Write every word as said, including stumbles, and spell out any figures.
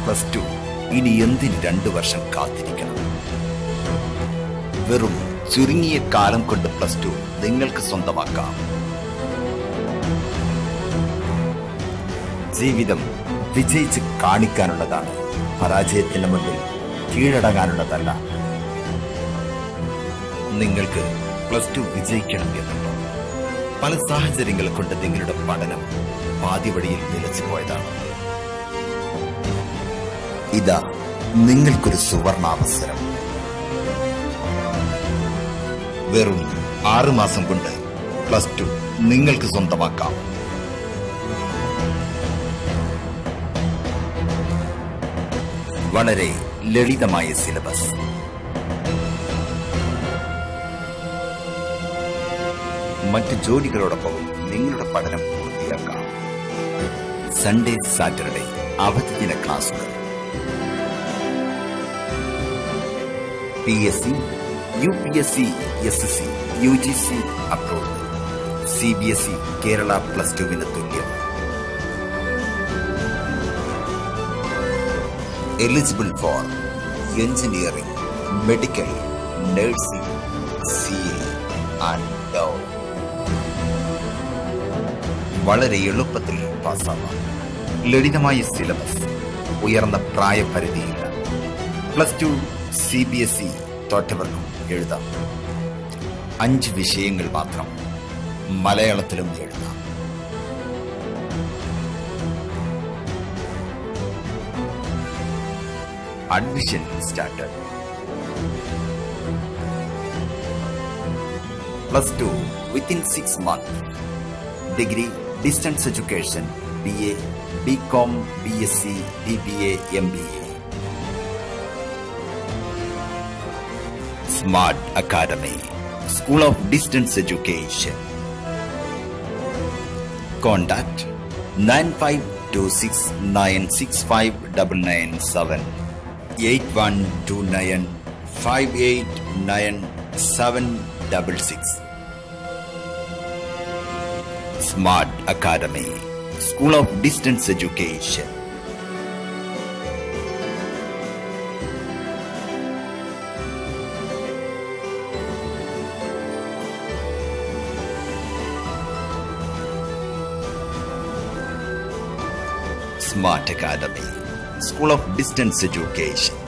Plus two ഇനി എന്തിന് രണ്ടു വർഷം കാത്തിരിക്കണം? വെറും ചുരുങ്ങിയ കാലം കൊണ്ട് പ്ലസ് ടു നിങ്ങൾക്ക് സ്വന്തമാക്കാം. ജീവിതം വിജയിച്ച് കാണിക്കാനുള്ളതാണ്, പരാജയത്തിന് മുന്നിൽ കീഴടങ്ങാനുള്ളതല്ല. നിങ്ങൾക്ക് പ്ലസ് ടു വിജയിക്കണം എന്നുണ്ടോ? പല സാഹചര്യങ്ങൾ കൊണ്ട് നിങ്ങളുടെ പഠനം പാതിവഴിയിൽ നിലച്ചു പോയതാണ്. ഇതാ നിങ്ങൾക്കൊരു സുവർണാവസരം. വെറും ആറുമാസം കൊണ്ട് പ്ലസ് ടു നിങ്ങൾക്ക് സ്വന്തമാക്കാം. വളരെ ലളിതമായ സിലബസ്, മറ്റ് ജോലികളോടൊപ്പം നിങ്ങളുടെ പഠനം പൂർത്തിയാക്കാം. സൺഡേ സാറ്റർഡേ അവധി ദിന ക്ലാസുകൾ. P S C, U P S C, S S C, U G C approved. C B S E Kerala plus ടുവിന് തുല്യം. Eligible for engineering, medical, nursing, C A and law. വളരെ എളുപ്പത്തിൽ പാസ്സാവാം. ലളിതമായ സിലബസ്, ഉയർന്ന പ്രായപരിധിയില്ല. Plus two C B S E തോറ്റവർക്കും എഴുതാം. അഞ്ച് വിഷയങ്ങൾ മാത്രം, മലയാളത്തിലും എഴുതാം. Admission started. Plus two within six month. Degree, distance education, B A, B com, B S C, B B A, M B A. Smart academy, school of distance education. Contact nine five two six nine six five double nine seven, eight one two nine five eight nine seven double six. Smart academy, school of distance education. Smart Academy, School of Distance Education.